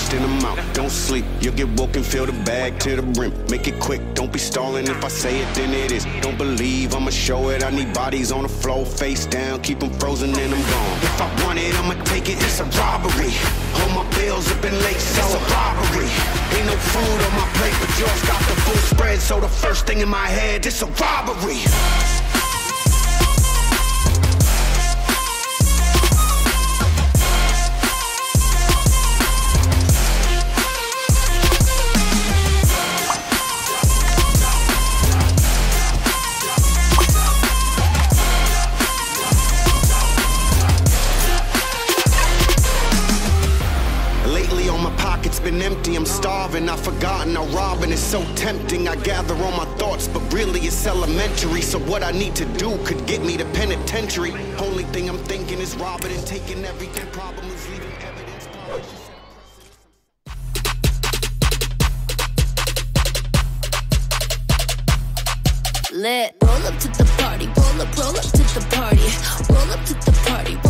in the mouth. Don't sleep, you'll get woken, fill the bag to the brim. Make it quick, don't be stalling. If I say it, then it is. Don't believe, I'ma show it. I need bodies on the floor, face down, keep them frozen and I'm gone. If I want it, I'ma take it, it's a robbery. All my bills have been late, so it's a robbery. Ain't no food on my plate, but yours got the full spread. So the first thing in my head, it's a robbery. Been empty, I'm starving, I've forgotten how robbing is so tempting. I gather all my thoughts, but really it's elementary. So what I need to do could get me to penitentiary. Only thing I'm thinking is robbing and taking everything. Problem is leaving evidence. Lit. Roll up to the party, roll up to the party, roll up to the party.